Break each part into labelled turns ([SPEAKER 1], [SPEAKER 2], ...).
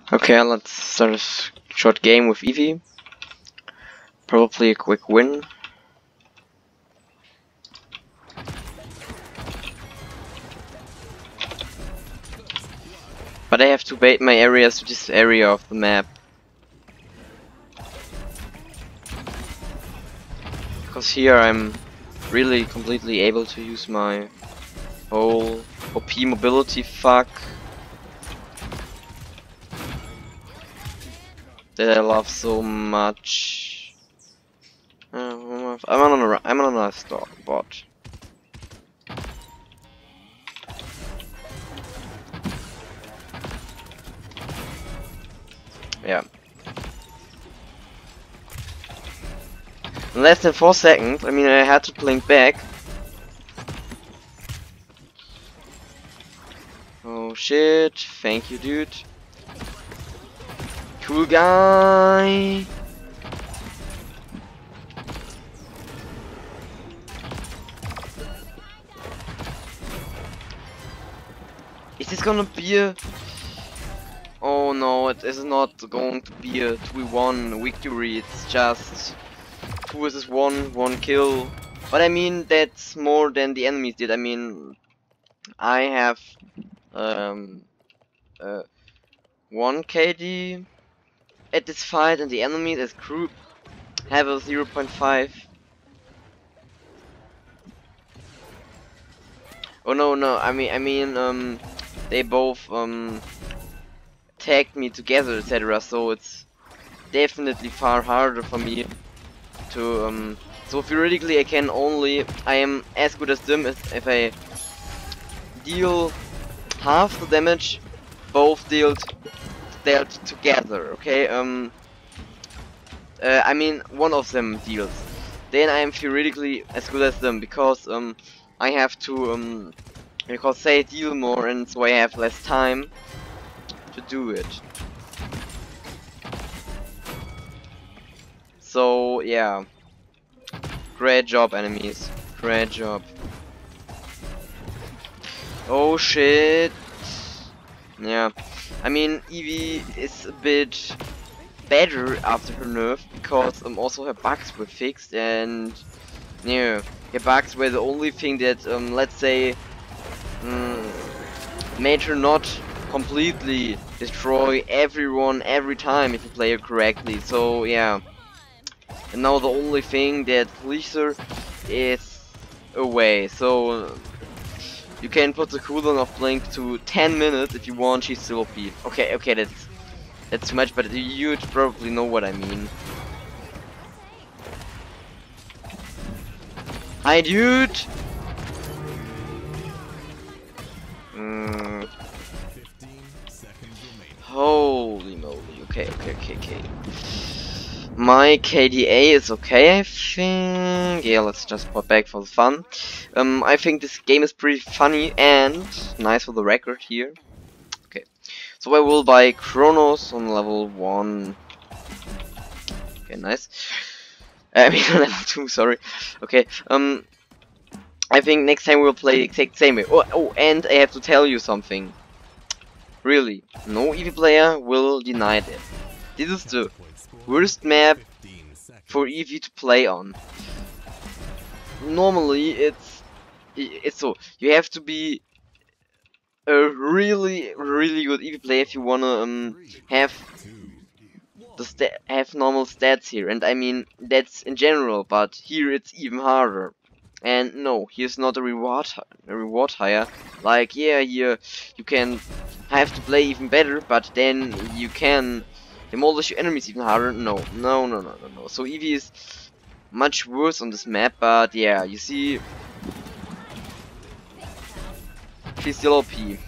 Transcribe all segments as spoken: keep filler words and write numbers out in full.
[SPEAKER 1] Okay, let's start a short game with Eevee. Probably a quick win. But I have to bait my areas to this area of the map. Because here I'm really completely able to use my whole O P mobility fuck that I love so much. Uh, I'm on a I'm on a stock bot. Yeah. In less than four seconds. I mean, I had to blink back. Oh shit! Thank you, dude. Cool guy. Is this gonna be a... Oh no, it is not going to be a two v one victory, it's just two versus one, one kill. But I mean, that's more than the enemies did. I mean, I have um, uh, one K D at this fight, and the enemies as group have a zero point five. Oh no, no, I mean, I mean, um, they both um tagged me together, et cetera. So it's definitely far harder for me to um. So theoretically, I can only I am as good as them as if I deal half the damage, both dealt dealt together. Okay, um, uh, I mean one of them deals. Then I am theoretically as good as them because um I have to um because they deal more, and so I have less time to do it. So yeah, great job, enemies. Great job. Oh shit. Yeah, I mean Eevee is a bit better after her nerf because um, also her bugs were fixed, and yeah, her bugs were the only thing that um, let's say um, made her not completely destroy everyone every time if you play her correctly. So yeah, and now the only thing that leaves her is away. So you can put the cooldown of Blink to ten minutes if you want. She's still O P. Okay, okay, that's that's too much, but you'd probably know what I mean. Hi, dude. Mm. Holy moly. Okay, okay, okay, okay. My K D A is okay, I think. Yeah, let's just put back for the fun. Um, I think this game is pretty funny and nice for the record here. Okay, so I will buy Chronos on level one. Okay, nice. I mean, level two, sorry. Okay, um, I think next time we'll play the exact same way. Oh, oh, and I have to tell you something. Really, no Eevee player will deny that. This is the worst map for Eevee to play on. Normally, it's it's so you have to be a really, really good Eevee player if you wanna um have the sta have normal stats here, and I mean that's in general, but here it's even harder. And no, here's not a reward a reward higher. Like yeah, here you can have to play even better, but then you can demolish your enemies even harder. No, no, no, no, no, no. So Eevee is much worse on this map, but yeah, you see, she's still O P.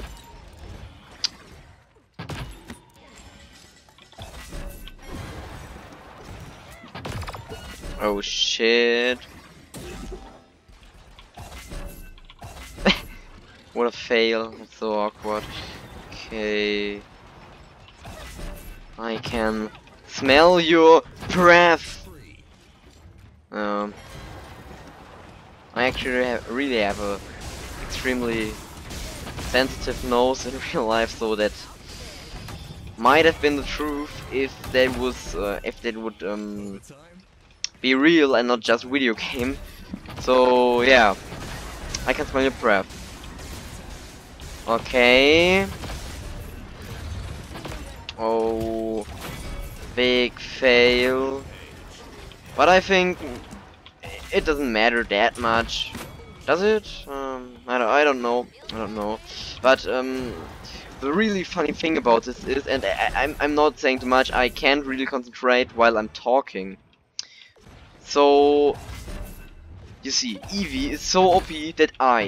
[SPEAKER 1] Oh shit. What a fail, that's so awkward. Okay. I can smell your breath. Um, I actually have, really have a extremely sensitive nose in real life, so that might have been the truth if that was uh, if that would um, be real and not just video game. So yeah, I can smell your breath. Okay. Oh, big fail. But I think it doesn't matter that much. Does it? Um, I don't, I don't know. I don't know. But um, the really funny thing about this is, and I, I'm, I'm not saying too much, I can't really concentrate while I'm talking. So, you see, Eevee is so O P that I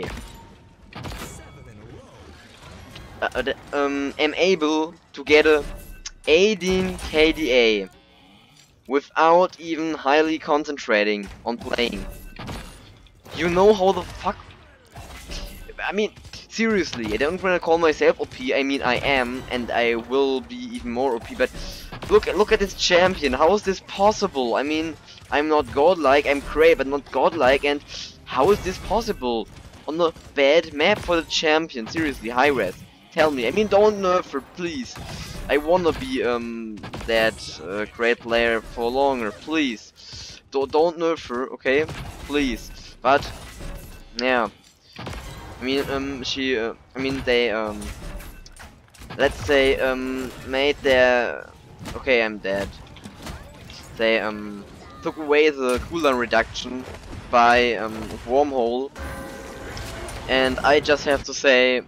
[SPEAKER 1] uh, uh, um, am able to get a eighteen K D A without even highly concentrating on playing. You know how the fuck... I mean, seriously, I don't wanna call myself O P, I mean I am, and I will be even more O P, but look, look at this champion, how is this possible? I mean, I'm not godlike, I'm great, but not godlike, and how is this possible? On a bad map for the champion, seriously, high res, tell me, I mean, don't nerf her, please. I wanna be um that uh, great player for longer, please. Don't, don't nerf her, okay? Please. But, yeah. I mean, um, she, uh, I mean, they, um, let's say, um, made their, okay, I'm dead. They, um, took away the cooldown reduction by, um, Wormhole. And I just have to say,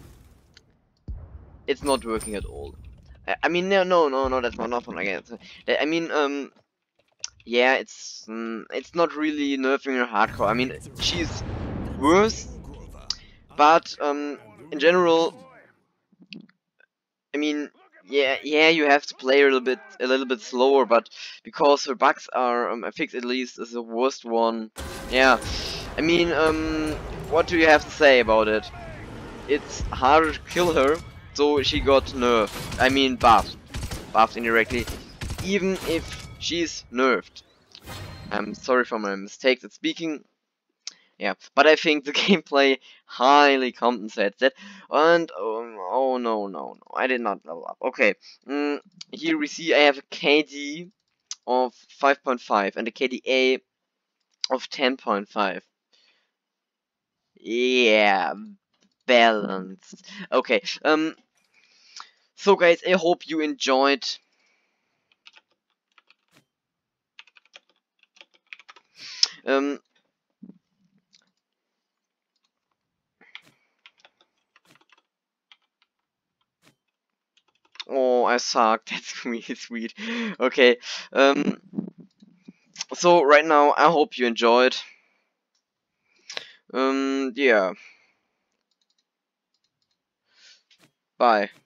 [SPEAKER 1] it's not working at all. I, I mean, no, no, no, no, that's not nothing again. I mean, um, yeah, it's, um, it's not really nerfing her hardcore. I mean, she's worse, but, um, in general, I mean, yeah, yeah, you have to play a little bit, a little bit slower, but because her bugs are um, fixed, at least is the worst one. Yeah, I mean, um, what do you have to say about it? It's harder to kill her, so she got nerfed. I mean, buffed, buffed indirectly, even if she's nerfed. I'm sorry for my mistakes at speaking. Yeah, but I think the gameplay highly compensates that. And um, oh no, no, no, I did not level up. Okay, mm, here we see I have a K D of five point five and a K D A of ten point five. Yeah, balanced. Okay, um, so guys, I hope you enjoyed. Um, oh, I suck. That's really sweet. Okay, um. So right now, I hope you enjoyed. Um, yeah. Bye.